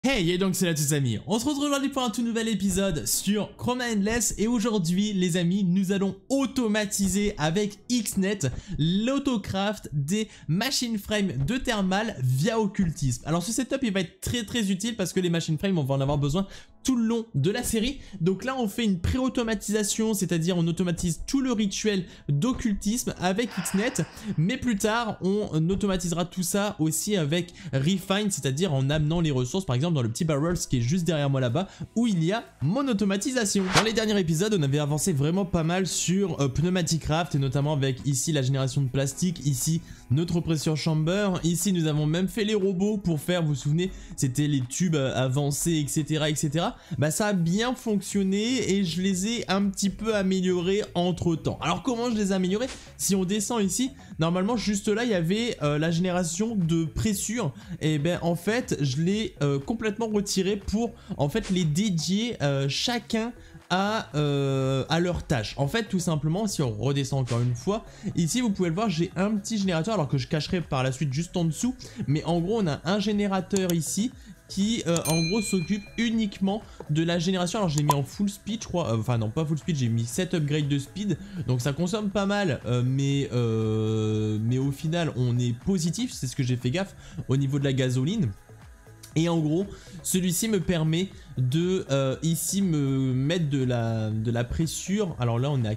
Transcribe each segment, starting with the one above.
Hey, et donc c'est là tous amis, on se retrouve aujourd'hui pour un tout nouvel épisode sur Chroma Endless et aujourd'hui les amis nous allons automatiser avec XNet l'autocraft des machine frames de thermal via occultisme. Alors ce setup il va être très utile parce que les machine frames on va en avoir besoin tout le long de la série. Donc là on fait une pré-automatisation, c'est-à-dire on automatise tout le rituel d'occultisme avec XNet, mais plus tard on automatisera tout ça aussi avec Refine, c'est-à-dire en amenant les ressources par exemple dans le petit barrel qui est juste derrière moi là-bas où il y a mon automatisation. Dans les derniers épisodes on avait avancé vraiment pas mal sur Pneumatic Craft et notamment avec ici la génération de plastique, ici notre pressure chamber, ici nous avons même fait les robots pour faire, vous vous souvenez, c'était les tubes avancés etc. Bah ça a bien fonctionné et je les ai un petit peu améliorés entre temps. Alors comment je les ai améliorés? Si on descend ici, normalement juste là il y avait la génération de pressure et ben en fait je l'ai complètement retiré pour en fait les dédier chacun à leur tâche. En fait tout simplement si on redescend encore une fois, ici vous pouvez le voir j'ai un petit générateur alors que je cacherai par la suite juste en dessous, mais en gros on a un générateur ici qui en gros s'occupe uniquement de la génération. Alors je l'ai mis en full speed je crois, enfin non pas full speed, j'ai mis 7 upgrades de speed donc ça consomme pas mal mais au final on est positif, c'est ce que j'ai fait gaffe au niveau de la gasoline. Et en gros, celui-ci me permet de ici me mettre de la pressure. Alors là, on est à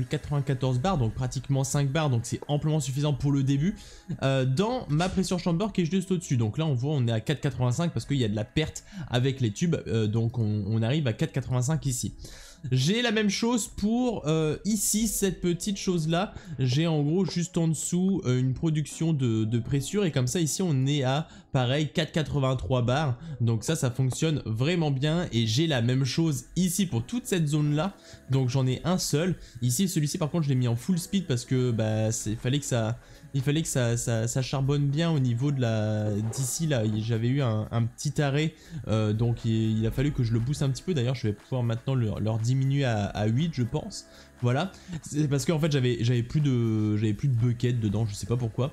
4,94 bars, donc pratiquement 5 bars, donc c'est amplement suffisant pour le début. Dans ma pressure chamber qui est juste au-dessus. Donc là, on voit, on est à 4,85 parce qu'il y a de la perte avec les tubes. Donc on arrive à 4,85 ici. J'ai la même chose pour ici, cette petite chose là, j'ai en gros juste en dessous une production de pressure et comme ça ici on est à pareil 4,83 bars, donc ça fonctionne vraiment bien et j'ai la même chose ici pour toute cette zone là, donc j'en ai un seul. Ici celui-ci par contre je l'ai mis en full speed parce que bah il fallait que ça charbonne bien au niveau de la d'ici là, j'avais eu un petit arrêt donc il a fallu que je le booste un petit peu. D'ailleurs je vais pouvoir maintenant leur diminuer à 8 je pense. Voilà, c'est parce qu'en fait j'avais plus de bucket dedans, je sais pas pourquoi.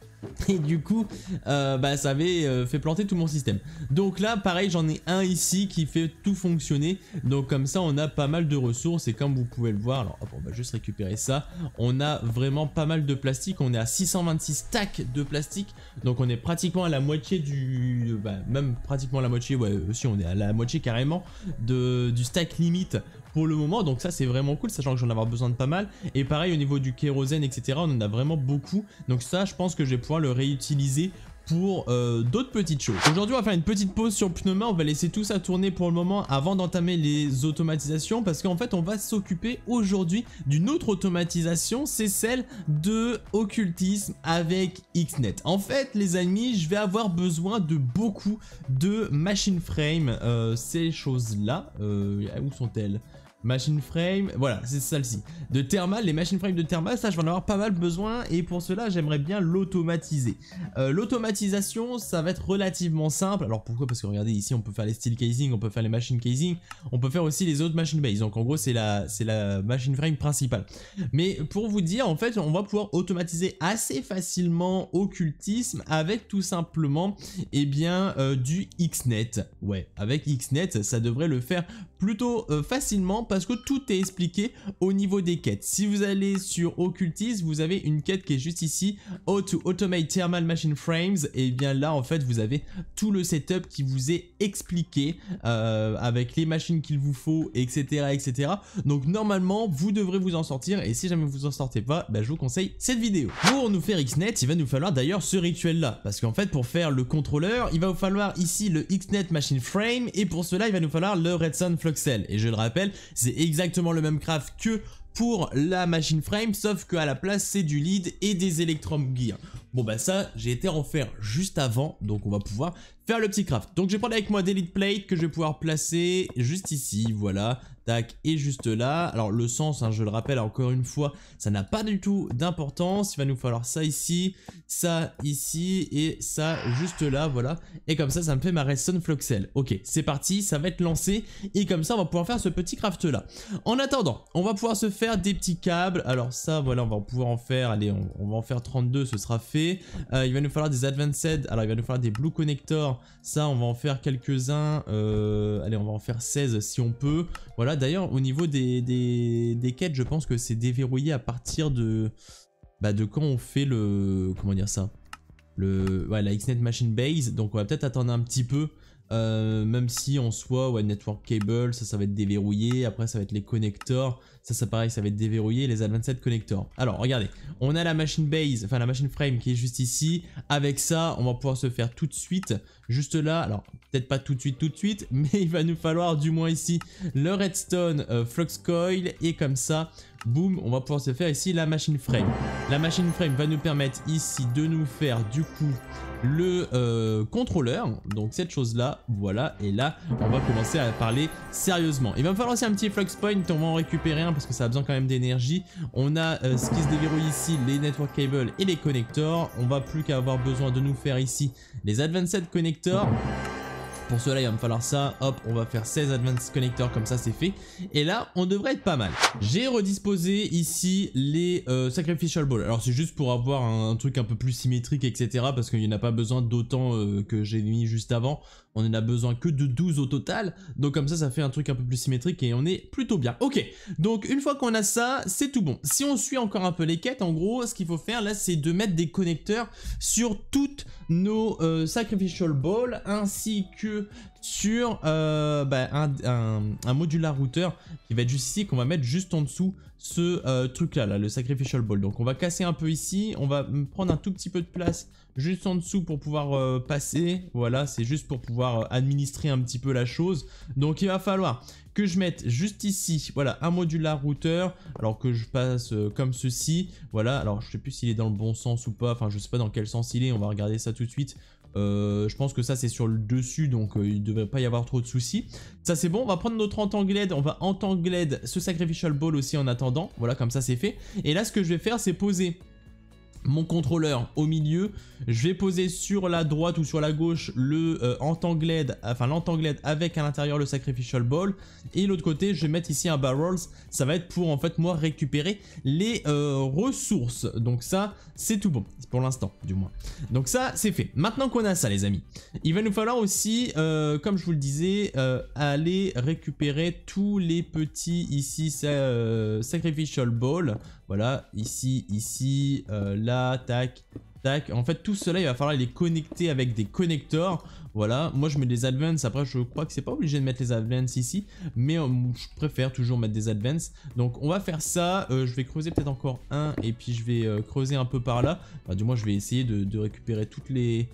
Et du coup bah ça avait fait planter tout mon système. Donc là pareil j'en ai un ici qui fait tout fonctionner. Donc comme ça on a pas mal de ressources et comme vous pouvez le voir, alors hop, on va juste récupérer ça. On a vraiment pas mal de plastique, on est à 626 stacks de plastique. Donc on est pratiquement à la moitié du... Bah, même pratiquement à la moitié, ouais aussi on est à la moitié carrément du stack limite pour le moment, donc ça c'est vraiment cool, sachant que j'en ai besoin de pas mal. Et pareil au niveau du kérosène etc, on en a vraiment beaucoup, donc ça je pense que je vais pouvoir le réutiliser pour d'autres petites choses. Aujourd'hui on va faire une petite pause sur Pneuma, on va laisser tout ça tourner pour le moment avant d'entamer les automatisations, parce qu'en fait on va s'occuper aujourd'hui d'une autre automatisation, c'est celle de occultisme avec XNet. En fait les amis, je vais avoir besoin de beaucoup de machine frame, ces choses là, où sont-elles? Machine frame, voilà c'est celle-ci de thermal, les machine frame de thermal, ça je vais en avoir pas mal besoin et pour cela j'aimerais bien l'automatiser. L'automatisation ça va être relativement simple. Alors pourquoi? Parce que regardez ici on peut faire les steel casing, on peut faire les machine casing, on peut faire aussi les autres machine base, donc en gros c'est la machine frame principale. Mais pour vous dire en fait on va pouvoir automatiser assez facilement occultisme avec tout simplement et bien du XNet. Ouais, avec XNet ça devrait le faire plutôt facilement parce que tout est expliqué au niveau des quêtes. Si vous allez sur occultisme, vous avez une quête qui est juste ici, How to Automate Thermal Machine Frames, et bien là en fait vous avez tout le setup qui vous est expliqué avec les machines qu'il vous faut etc. Donc normalement vous devrez vous en sortir et si jamais vous en sortez pas, bah, je vous conseille cette vidéo. Pour nous faire XNet il va nous falloir d'ailleurs ce rituel là, parce qu'en fait pour faire le contrôleur il va vous falloir ici le XNet Machine Frame et pour cela il va nous falloir le Redstone Fluxel, et je le rappelle c'est exactement le même craft que pour la machine frame, sauf qu'à la place c'est du lead et des electrum gear. Bon bah ça j'ai été en faire juste avant, donc on va pouvoir faire le petit craft. Donc je vais prendre avec moi des lead plates que je vais pouvoir placer juste ici, voilà, tac, et juste là. Alors le sens, hein, je le rappelle encore une fois, ça n'a pas du tout d'importance. Il va nous falloir ça ici et ça juste là, voilà. Et comme ça me fait ma redstone fluxel. Ok, c'est parti, ça va être lancé et comme ça on va pouvoir faire ce petit craft là. En attendant, on va pouvoir se faire des petits câbles. Alors ça voilà, on va pouvoir en faire, allez on va en faire 32, ce sera fait. fait. Il va nous falloir des advanced, alors il va nous falloir des blue connectors, ça on va en faire quelques-uns, allez on va en faire 16 si on peut. Voilà, d'ailleurs au niveau des quêtes, je pense que c'est déverrouillé à partir de quand on fait le, comment dire ça, ouais, la XNet Machine Base, donc on va peut-être attendre un petit peu. Même si en soi, ouais, Network Cable, ça va être déverrouillé. Après, ça va être les connecteurs. Ça pareil, ça va être déverrouillé. Les Advanced Connectors. Alors, regardez, on a la Machine Base, enfin la Machine Frame qui est juste ici. Avec ça, on va pouvoir se faire tout de suite, juste là. Alors, peut-être pas tout de suite, mais il va nous falloir du moins ici le Redstone Flux Coil. Et comme ça, boum, on va pouvoir se faire ici la Machine Frame. La Machine Frame va nous permettre ici de nous faire du coup le contrôleur, donc cette chose là, voilà, et là on va commencer à parler sérieusement. Il va me falloir aussi un petit flux point, on va en récupérer un parce que ça a besoin quand même d'énergie. On a ce qui se déverrouille ici, les network cables et les connecteurs. On va plus qu'à avoir besoin de nous faire ici les advanced connectors. Pour cela, il va me falloir ça. Hop, on va faire 16 Advanced Connectors, comme ça c'est fait. Et là, on devrait être pas mal. J'ai redisposé ici les Sacrificial Balls. Alors c'est juste pour avoir un truc un peu plus symétrique, etc. Parce qu'il n'y en a pas besoin d'autant que j'ai mis juste avant. On en a besoin que de 12 au total. Donc comme ça fait un truc un peu plus symétrique et on est plutôt bien. Ok, donc une fois qu'on a ça, c'est tout bon. Si on suit encore un peu les quêtes, en gros, ce qu'il faut faire là, c'est de mettre des connecteurs sur toutes nos Sacrificial Balls ainsi que sur un modular router qui va être juste ici, qu'on va mettre juste en dessous ce truc là, le Sacrificial Ball. Donc on va casser un peu ici, on va prendre un tout petit peu de place juste en dessous pour pouvoir passer. Voilà, c'est juste pour pouvoir administrer un petit peu la chose. Donc il va falloir que je mette juste ici, voilà, un modular router, alors que je passe comme ceci. Voilà, alors je sais plus s'il est dans le bon sens ou pas, enfin je sais pas dans quel sens il est, on va regarder ça tout de suite. Je pense que ça c'est sur le dessus, donc il ne devrait pas y avoir trop de soucis. Ça c'est bon, on va prendre notre Entangled, on va Entangled ce Sacrificial Ball aussi en attendant. Voilà, comme ça c'est fait. Et là ce que je vais faire, c'est poser mon contrôleur au milieu. Je vais poser sur la droite ou sur la gauche le Entangled, enfin l'Entangled avec à l'intérieur le Sacrificial Ball. Et l'autre côté, je vais mettre ici un Barrels. Ça va être pour en fait moi récupérer les ressources. Donc ça, c'est tout bon pour l'instant du moins. Donc ça, c'est fait. Maintenant qu'on a ça les amis, il va nous falloir aussi, comme je vous le disais, aller récupérer tous les petits ici Sacrificial Ball. Voilà, ici, là, tac, tac. En fait, tout cela, il va falloir les connecter avec des connecteurs. Voilà, moi je mets des advance. Après, je crois que c'est pas obligé de mettre les advance ici, mais je préfère toujours mettre des advance. Donc, on va faire ça. Je vais creuser peut-être encore un, et puis je vais creuser un peu par là. Enfin, du moins, je vais essayer de récupérer tous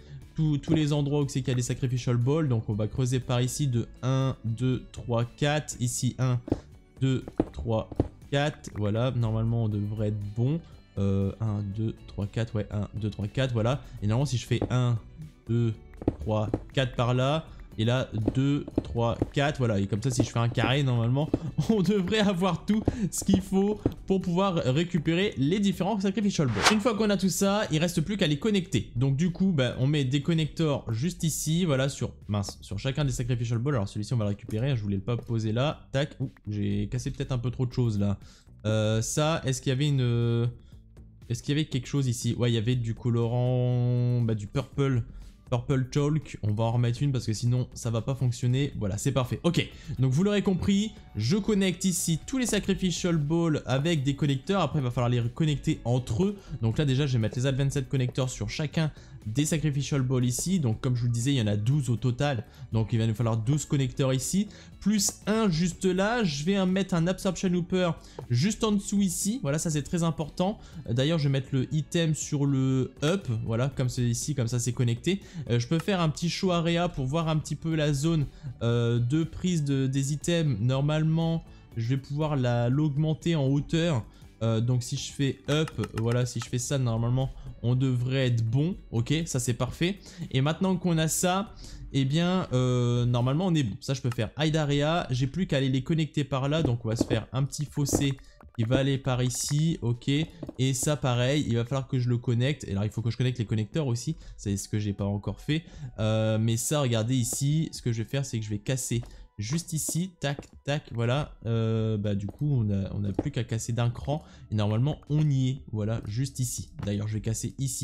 les endroits où c'est qu'il y a des Sacrificial Balls. Donc, on va creuser par ici de 1, 2, 3, 4. Ici, 1, 2, 3, 4, voilà, normalement on devrait être bon. 1, 2, 3, 4, ouais, 1, 2, 3, 4, voilà. Et normalement si je fais 1, 2, 3, 4 par là, et là 2, 3, 4, voilà. Et comme ça si je fais un carré, normalement on devrait avoir tout ce qu'il faut pour pouvoir récupérer les différents Sacrificial Balls. Une fois qu'on a tout ça, il reste plus qu'à les connecter. Donc du coup, on met des connecteurs juste ici, voilà, sur chacun des Sacrificial Balls. Alors celui-ci on va le récupérer, je voulais pas le poser là. Tac, j'ai cassé peut-être un peu trop de choses là. Ça, est-ce qu'il y avait une... Est-ce qu'il y avait quelque chose ici? Ouais, il y avait du colorant, du purple talk. On va en remettre une parce que sinon ça va pas fonctionner. Voilà, c'est parfait. Ok, donc vous l'aurez compris, je connecte ici tous les Sacrificial Balls avec des connecteurs. Après il va falloir les connecter entre eux. Donc là déjà je vais mettre les Advanced Connectors sur chacun des Sacrificial Balls ici. Donc comme je vous le disais, il y en a 12 au total. Donc il va nous falloir 12 connecteurs ici. Plus un juste là. Je vais mettre un Absorption Hooper juste en dessous ici. Voilà, ça c'est très important. D'ailleurs je vais mettre le item sur le up. Voilà, comme c'est ici, comme ça c'est connecté. Je peux faire un petit show area pour voir un petit peu la zone de prise des items. Normalement je vais pouvoir l'augmenter en hauteur. Donc si je fais up, voilà, si je fais ça, normalement on devrait être bon. Ok, ça c'est parfait. Et maintenant qu'on a ça, eh bien normalement on est bon. Ça je peux faire hide area. J'ai plus qu'à aller les connecter par là. Donc on va se faire un petit fossé qui va aller par ici. Ok, et ça pareil, il va falloir que je le connecte. Et alors il faut que je connecte les connecteurs aussi. C'est ce que j'ai pas encore fait. Mais ça, regardez ici, ce que je vais faire, c'est que je vais casser juste ici, tac, tac, voilà. Du coup, on a plus qu'à casser d'un cran. Et normalement, on y est, voilà, juste ici. D'ailleurs, je vais casser ici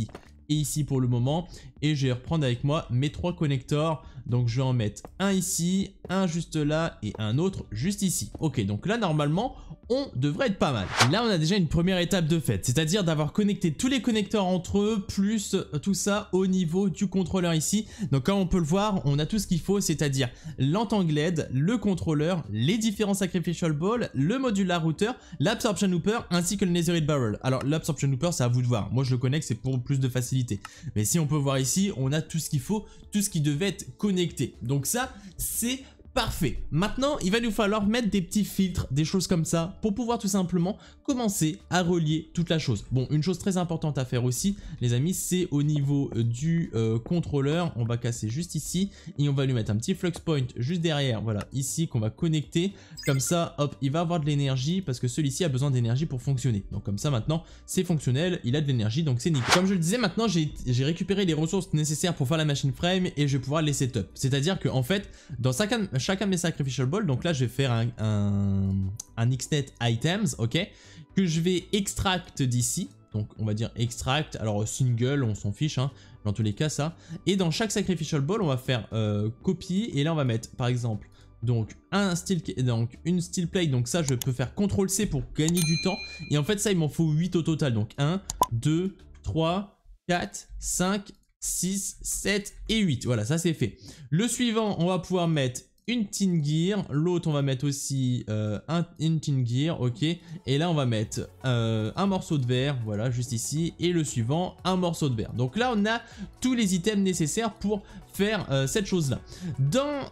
et ici pour le moment. Et je vais reprendre avec moi mes 3 connecteurs. Donc je vais en mettre un ici, un juste là et un autre juste ici. Ok, donc là normalement on devrait être pas mal. Là on a déjà une première étape de fait, c'est-à-dire d'avoir connecté tous les connecteurs entre eux, plus tout ça au niveau du contrôleur ici. Donc comme on peut le voir, on a tout ce qu'il faut, c'est-à-dire l'entang LED, le contrôleur, les différents sacrificial balls, le modular router, l'absorption hooper ainsi que le netherite barrel. Alors l'absorption hooper c'est à vous de voir, moi je le connecte, c'est pour plus de facilité. Mais si on peut voir ici, on a tout ce qu'il faut, tout ce qui devait être connecté. Donc ça c'est parfait. Maintenant, il va nous falloir mettre des petits filtres, des choses comme ça, pour pouvoir tout simplement commencer à relier toute la chose. Bon, une chose très importante à faire aussi, les amis, c'est au niveau du contrôleur. On va casser juste ici et on va lui mettre un petit flux point juste derrière, voilà, ici qu'on va connecter. Comme ça, hop, il va avoir de l'énergie parce que celui-ci a besoin d'énergie pour fonctionner. Donc comme ça, maintenant, c'est fonctionnel, il a de l'énergie, donc c'est nickel. Comme je le disais, maintenant, j'ai récupéré les ressources nécessaires pour faire la machine frame et je vais pouvoir les setup. C'est-à-dire que en fait, dans chacun de mes sacrificial balls, donc là je vais faire un XNet items, ok, que je vais extract d'ici, donc on va dire extract, alors single on s'en fiche, hein, dans tous les cas ça, et dans chaque sacrificial ball on va faire copie, et là on va mettre par exemple donc une steel plate, donc ça je peux faire CTRL C pour gagner du temps, et en fait ça il m'en faut 8 au total, donc 1, 2, 3, 4, 5, 6, 7 et 8, voilà ça c'est fait. Le suivant on va pouvoir mettre une tin gear, l'autre on va mettre aussi une tin gear, ok, et là on va mettre un morceau de verre, voilà, juste ici, et le suivant, un morceau de verre. Donc là on a tous les items nécessaires pour faire cette chose-là. Dans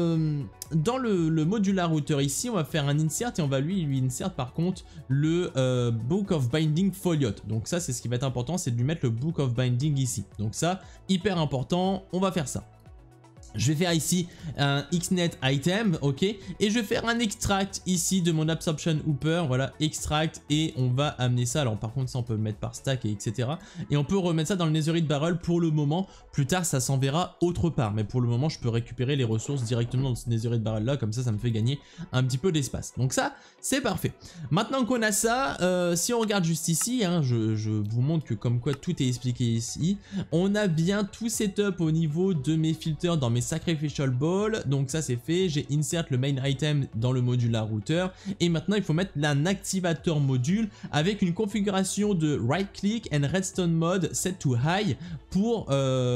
le modular router ici, on va faire un insert et on va lui insert par contre le Book of Binding Foliot. Donc ça c'est ce qui va être important, c'est de lui mettre le Book of Binding ici. Donc ça, hyper important, on va faire ça. Je vais faire ici un XNet item, ok, et je vais faire un extract ici de mon absorption hooper, voilà, extract, et on va amener ça, alors par contre ça on peut le mettre par stack et etc. Et on peut remettre ça dans le netherite barrel pour le moment, plus tard ça s'enverra autre part, mais pour le moment je peux récupérer les ressources directement dans ce netherite barrel là, comme ça me fait gagner un petit peu d'espace. Donc ça, c'est parfait. Maintenant qu'on a ça, si on regarde juste ici, hein, je vous montre que comme quoi tout est expliqué ici, on a bien tout setup au niveau de mes filters dans mes sacrificial ball, donc ça c'est fait, j'ai insert le main item dans le modular router, et maintenant il faut mettre un activateur module avec une configuration de right click and redstone mode set to high pour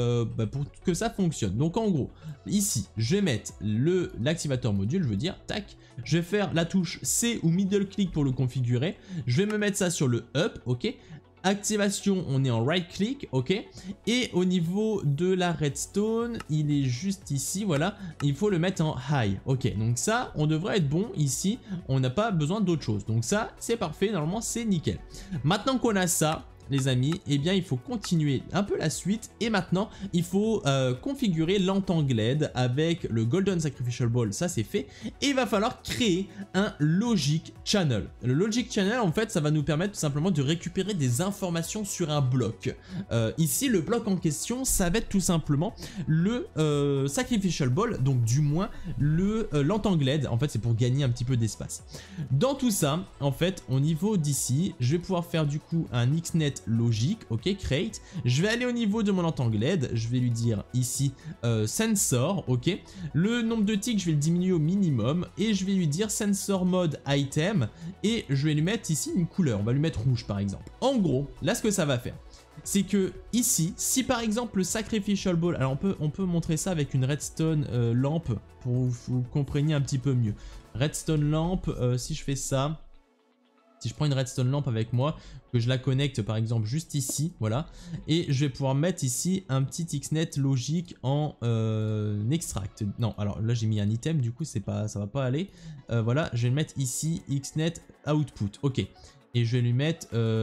que ça fonctionne. Donc en gros, ici je vais mettre l'activateur module, je veux dire, tac, je vais faire la touche C ou middle click pour le configurer, je vais me mettre ça sur le up, ok. Activation, on est en right click, ok, et au niveau de la redstone, il est juste ici, voilà, il faut le mettre en high, ok, donc ça, on devrait être bon ici, on n'a pas besoin d'autre chose, donc ça, c'est parfait, normalement, c'est nickel. Maintenant qu'on a ça, les amis, eh bien il faut continuer un peu la suite, et maintenant il faut configurer l'entang LED avec le Golden Sacrificial Ball, ça c'est fait, et il va falloir créer un Logic Channel. Le Logic Channel en fait ça va nous permettre tout simplement de récupérer des informations sur un bloc. Ici le bloc en question ça va être tout simplement le Sacrificial Ball, donc du moins l'entang LED, en fait c'est pour gagner un petit peu d'espace. Dans tout ça, en fait au niveau d'ici, je vais pouvoir faire du coup un XNet logique, ok, create. Je vais aller au niveau de mon entang LED, je vais lui dire ici sensor, ok. Le nombre de ticks, je vais le diminuer au minimum et je vais lui dire sensor mode item et je vais lui mettre ici une couleur, on va lui mettre rouge par exemple. En gros, là ce que ça va faire, c'est que ici, si par exemple le sacrificial ball, alors on peut montrer ça avec une redstone lampe pour que vous compreniez un petit peu mieux. Redstone lampe, si je fais ça, si je prends une redstone lampe avec moi, que je la connecte par exemple juste ici, voilà, et je vais pouvoir mettre ici un petit XNet logique en extract. Non, alors là j'ai mis un item, du coup ça va pas aller. Voilà, je vais le mettre ici, XNet output, ok. Et je vais lui mettre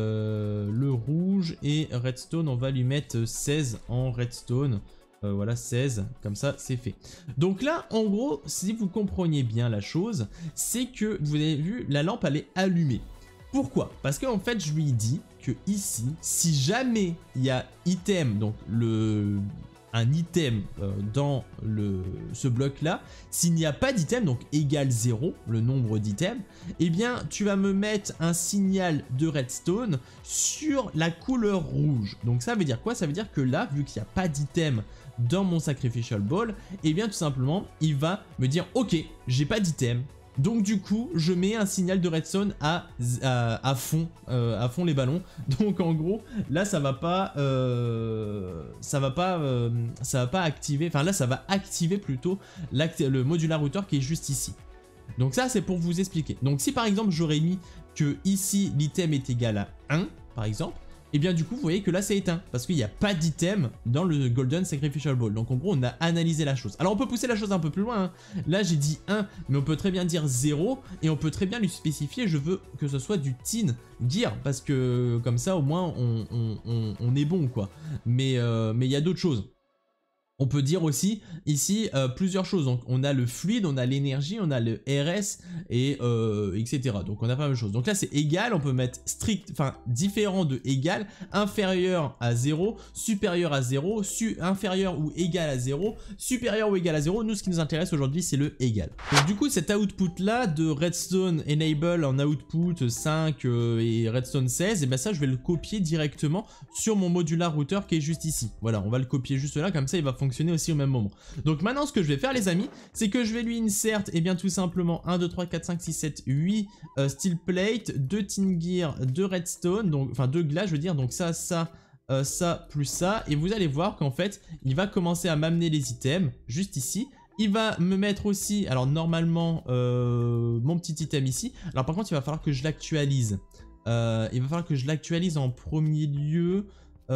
le rouge et redstone, on va lui mettre 16 en redstone. Voilà, 16, comme ça c'est fait. Donc là en gros, si vous compreniez bien la chose, c'est que vous avez vu la lampe elle est allumée. Pourquoi? Parce qu'en fait je lui dis que ici, si jamais il y a item, donc un item dans ce bloc là, s'il n'y a pas d'item, donc égal 0, le nombre d'items, eh bien tu vas me mettre un signal de redstone sur la couleur rouge. Donc ça veut dire quoi? Ça veut dire que là, vu qu'il n'y a pas d'item dans mon sacrificial ball, eh bien tout simplement il va me dire ok, j'ai pas d'item. Donc du coup, je mets un signal de redstone à fond les ballons. Donc en gros, là ça va pas activer. Enfin là, ça va activer plutôt le modular router qui est juste ici. Donc ça, c'est pour vous expliquer. Donc si par exemple j'aurais mis que ici l'item est égal à 1, par exemple, et bien du coup vous voyez que là c'est éteint parce qu'il n'y a pas d'item dans le Golden Sacrificial Ball. Donc en gros on a analysé la chose. Alors on peut pousser la chose un peu plus loin, hein. Là j'ai dit 1 mais on peut très bien dire 0 et on peut très bien lui spécifier je veux que ce soit du tin gear parce que comme ça au moins on est bon quoi. Mais il y a d'autres choses. On peut dire aussi ici plusieurs choses. Donc on a le fluide, on a l'énergie, on a le RS et etc. Donc on a pas mal de choses. Donc là c'est égal, on peut mettre strict, enfin différent de égal, inférieur à 0, supérieur à 0, inférieur ou égal à 0, supérieur ou égal à 0. Nous ce qui nous intéresse aujourd'hui c'est le égal. Donc du coup cet output là de redstone enable en output 5 et redstone 16, et bien ça je vais le copier directement sur mon modular router qui est juste ici. Voilà, on va le copier juste là, comme ça il va fonctionner aussi au même moment. Donc maintenant ce que je vais faire les amis, c'est que je vais lui insert et bien tout simplement 1, 2, 3, 4, 5, 6, 7, 8 steel plate, 2 tin gear, 2 redstone, donc enfin 2 glace je veux dire, donc ça plus ça, et vous allez voir qu'en fait il va commencer à m'amener les items juste ici. Il va me mettre aussi, alors normalement mon petit item ici. Alors par contre il va falloir que je l'actualise. Il va falloir que je l'actualise en premier lieu.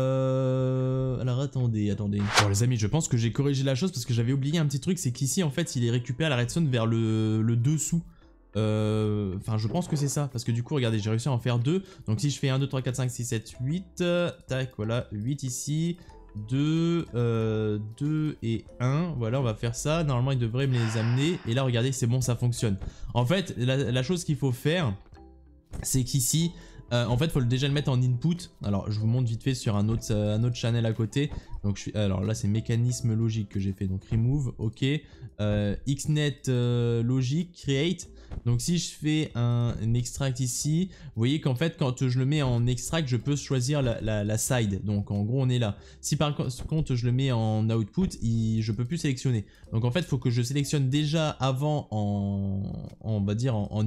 Alors attendez. Bon les amis, je pense que j'ai corrigé la chose parce que j'avais oublié un petit truc, c'est qu'ici en fait il est récupéré la redstone vers le dessous. Enfin je pense que c'est ça, parce que du coup regardez j'ai réussi à en faire 2. Donc si je fais 1, 2, 3, 4, 5, 6, 7, 8, tac voilà, 8 ici, 2 et 1, voilà on va faire ça, normalement il devrait me les amener. Et là regardez c'est bon, ça fonctionne. En fait la chose qu'il faut faire, c'est qu'ici en fait, il faut déjà le mettre en input. Alors, je vous montre vite fait sur un autre channel à côté. Donc, alors là, c'est mécanisme logique que j'ai fait. Donc, remove, ok. Xnet logic, create. Donc, si je fais un extract ici, vous voyez qu'en fait, quand je le mets en extract, je peux choisir la side. Donc, en gros, on est là. Si par contre, je le mets en output, je peux plus sélectionner. Donc, en fait, il faut que je sélectionne déjà avant on va dire en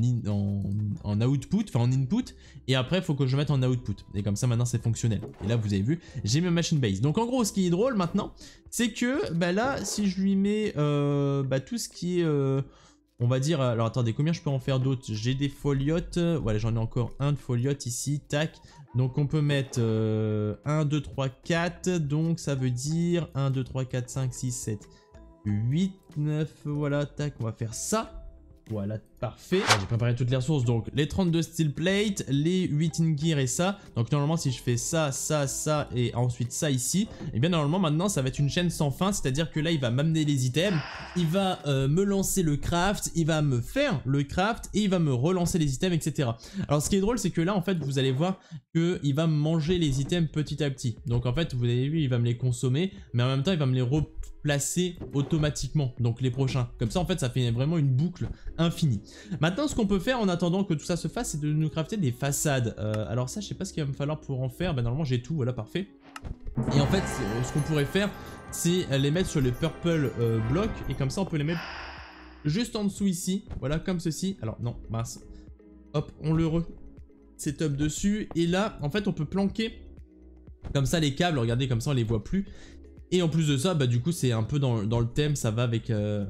output, enfin en input. Et après, il faut que je mette en output. Et comme ça, maintenant, c'est fonctionnel. Et là, vous avez vu, j'ai ma machine base. Donc, en gros, ce qui est drôle maintenant, c'est que bah, là, si je lui mets tout ce qui est... on va dire... Alors, attendez, combien je peux en faire d'autres? J'ai des foliotes. Voilà, j'en ai encore un de foliotes ici. Tac. Donc, on peut mettre 1, 2, 3, 4. Donc, ça veut dire 1, 2, 3, 4, 5, 6, 7, 8, 9. Voilà, tac. On va faire ça. Voilà, parfait. J'ai préparé toutes les ressources, donc les 32 steel plate, les 8 in gear et ça. Donc normalement si je fais ça et ensuite ça ici, et bien normalement maintenant ça va être une chaîne sans fin. C'est-à-dire que là il va m'amener les items, il va me lancer le craft, il va me faire le craft et il va me relancer les items, etc. Alors ce qui est drôle c'est que là en fait vous allez voir qu'il va me manger les items petit à petit. Donc en fait vous avez vu il va me les consommer, mais en même temps il va me les replacer automatiquement, donc les prochains. Comme ça en fait ça fait vraiment une boucle infinie. Maintenant ce qu'on peut faire en attendant que tout ça se fasse, c'est de nous crafter des façades. Alors ça je sais pas ce qu'il va me falloir pour en faire. Ben normalement j'ai tout, voilà, parfait. Et en fait ce qu'on pourrait faire c'est les mettre sur les purple blocs, et comme ça on peut les mettre juste en dessous ici, voilà, comme ceci. Alors non, mince, hop, on le setup dessus, et là en fait on peut planquer comme ça les câbles, regardez, comme ça on les voit plus. Et en plus de ça, bah du coup c'est un peu dans le thème, ça va avec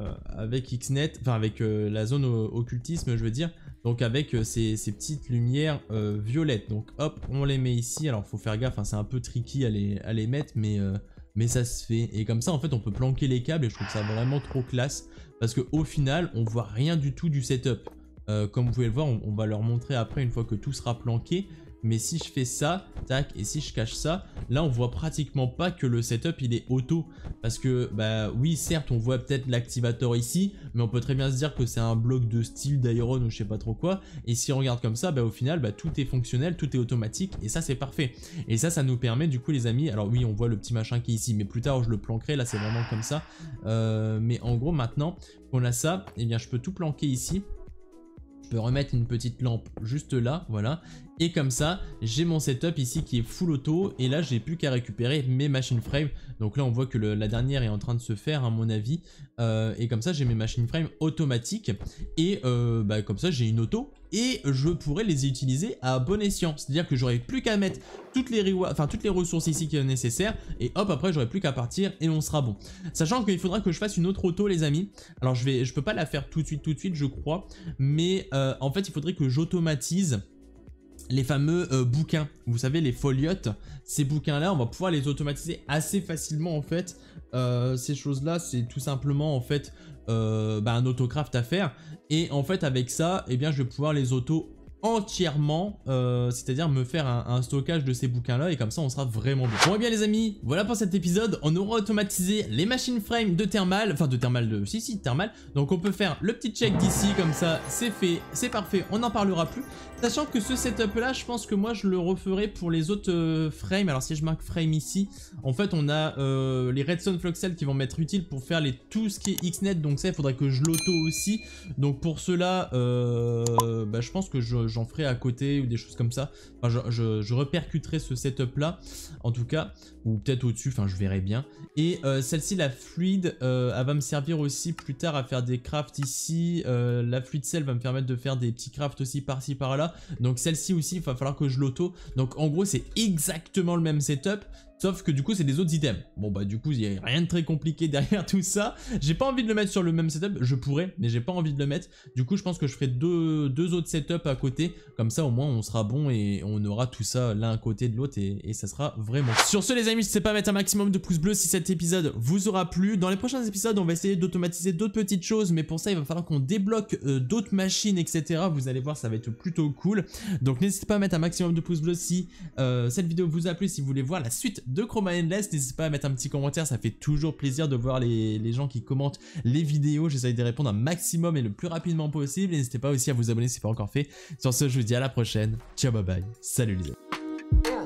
Xnet, enfin avec la zone occultisme je veux dire, donc avec ces petites lumières violettes. Donc hop, on les met ici. Alors faut faire gaffe, hein, c'est un peu tricky à les mettre, mais ça se fait. Et comme ça en fait on peut planquer les câbles, et je trouve ça vraiment trop classe, parce qu'au final on voit rien du tout du setup. Comme vous pouvez le voir, on va leur montrer après une fois que tout sera planqué. mais si je fais ça, tac, et si je cache ça, là on voit pratiquement pas que le setup il est auto, parce que bah oui certes on voit peut-être l'activateur ici, mais on peut très bien se dire que c'est un bloc de style d'Iron ou je sais pas trop quoi, et si on regarde comme ça, bah au final bah, tout est fonctionnel, tout est automatique, et ça c'est parfait. Et ça nous permet du coup les amis, alors oui on voit le petit machin qui est ici, mais plus tard je le planquerai, là c'est vraiment comme ça, mais en gros maintenant qu'on a ça, et bien je peux tout planquer ici. Je peux remettre une petite lampe juste là, voilà. Et comme ça, j'ai mon setup ici qui est full auto. Et là, j'ai plus qu'à récupérer mes machine frames. Donc là, on voit que la dernière est en train de se faire, à mon avis. Et comme ça, j'ai mes machine frames automatiques. Et bah, comme ça, j'ai une auto. Et je pourrais les utiliser à bon escient. C'est-à-dire que j'aurais plus qu'à mettre toutes les ressources ici qui sont nécessaires. Et hop, après, j'aurais plus qu'à partir et on sera bon. Sachant qu'il faudra que je fasse une autre auto, les amis. Alors, je peux pas la faire tout de suite, je crois. Mais en fait, il faudrait que j'automatise les fameux bouquins, vous savez, les foliotes. Ces bouquins là on va pouvoir les automatiser assez facilement en fait. Ces choses là c'est tout simplement en fait un autocraft à faire, et en fait avec ça eh bien je vais pouvoir les auto entièrement, c'est-à-dire me faire un stockage de ces bouquins là, et comme ça on sera vraiment bien. Bon et bien les amis, voilà pour cet épisode. On aura automatisé les machine frames de thermal, enfin de thermal de... si thermal, donc on peut faire le petit check d'ici, comme ça c'est fait, c'est parfait, on n'en parlera plus. Sachant que ce setup là, je pense que moi je le referai pour les autres frames. Alors si je marque frame ici, en fait on a les Redstone Fluxel qui vont m'être utiles pour faire tout ce qui est Xnet, donc ça il faudrait que je l'auto aussi. Donc pour cela, je pense que j'en ferai à côté ou des choses comme ça. Enfin, je repercuterai ce setup là, en tout cas, ou peut-être au-dessus, enfin je verrai bien. Et celle-ci, la fluide, elle va me servir aussi plus tard à faire des crafts ici. La fluide cell va me permettre de faire des petits crafts aussi par-ci par-là. Donc celle-ci aussi, il va falloir que je l'auto. Donc en gros, c'est exactement le même setup. Sauf que du coup c'est des autres items. Bon bah du coup il n'y a rien de très compliqué derrière tout ça. J'ai pas envie de le mettre sur le même setup. Je pourrais, mais j'ai pas envie de le mettre. Du coup je pense que je ferai deux autres setups à côté. Comme ça au moins on sera bon et on aura tout ça l'un à côté de l'autre, et ça sera vraiment. Sur ce les amis, n'hésitez pas à mettre un maximum de pouces bleus si cet épisode vous aura plu. Dans les prochains épisodes on va essayer d'automatiser d'autres petites choses, mais pour ça il va falloir qu'on débloque d'autres machines, etc. Vous allez voir, ça va être plutôt cool. Donc n'hésitez pas à mettre un maximum de pouces bleus si cette vidéo vous a plu. Si vous voulez voir la suite de Chroma Endless, n'hésitez pas à mettre un petit commentaire, ça fait toujours plaisir de voir les gens qui commentent les vidéos. J'essaie de répondre un maximum et le plus rapidement possible. N'hésitez pas aussi à vous abonner si ce n'est pas encore fait. Sur ce, je vous dis à la prochaine. Ciao, bye bye. Salut les amis.